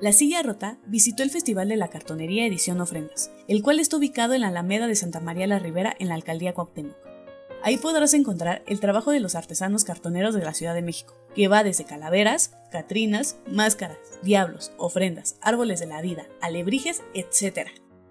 La Silla Rota visitó el Festival de la Cartonería Edición Ofrendas, el cual está ubicado en la Alameda de Santa María la Ribera en la Alcaldía Cuauhtémoc. Ahí podrás encontrar el trabajo de los artesanos cartoneros de la Ciudad de México, que va desde calaveras, catrinas, máscaras, diablos, ofrendas, árboles de la vida, alebrijes, etc.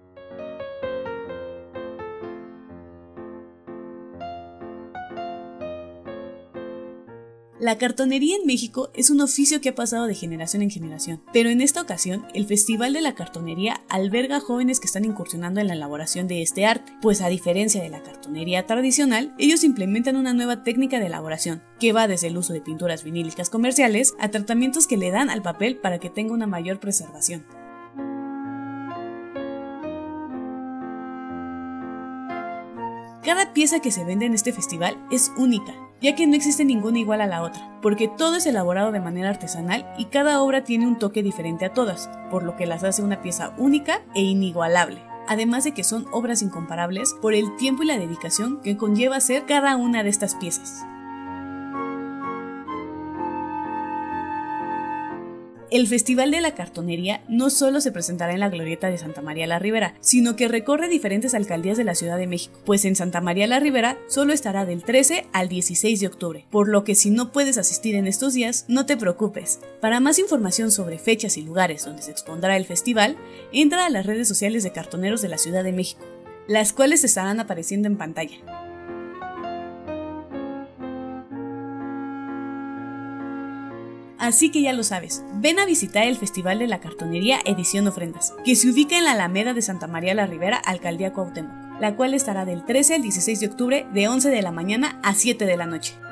La cartonería en México es un oficio que ha pasado de generación en generación, pero en esta ocasión el Festival de la Cartonería alberga jóvenes que están incursionando en la elaboración de este arte, pues a diferencia de la cartonería tradicional, ellos implementan una nueva técnica de elaboración, que va desde el uso de pinturas vinílicas comerciales a tratamientos que le dan al papel para que tenga una mayor preservación. Cada pieza que se vende en este festival es única, ya que no existe ninguna igual a la otra, porque todo es elaborado de manera artesanal y cada obra tiene un toque diferente a todas, por lo que las hace una pieza única e inigualable. Además de que son obras incomparables por el tiempo y la dedicación que conlleva hacer cada una de estas piezas. El Festival de la Cartonería no solo se presentará en la Glorieta de Santa María la Ribera, sino que recorre diferentes alcaldías de la Ciudad de México, pues en Santa María la Ribera solo estará del 13 al 16 de octubre, por lo que si no puedes asistir en estos días, no te preocupes. Para más información sobre fechas y lugares donde se expondrá el festival, entra a las redes sociales de cartoneros de la Ciudad de México, las cuales estarán apareciendo en pantalla. Así que ya lo sabes, ven a visitar el Festival de la Cartonería Edición Ofrendas, que se ubica en la Alameda de Santa María la Ribera, Alcaldía Cuauhtémoc, la cual estará del 13 al 16 de octubre de 11 de la mañana a 7 de la noche.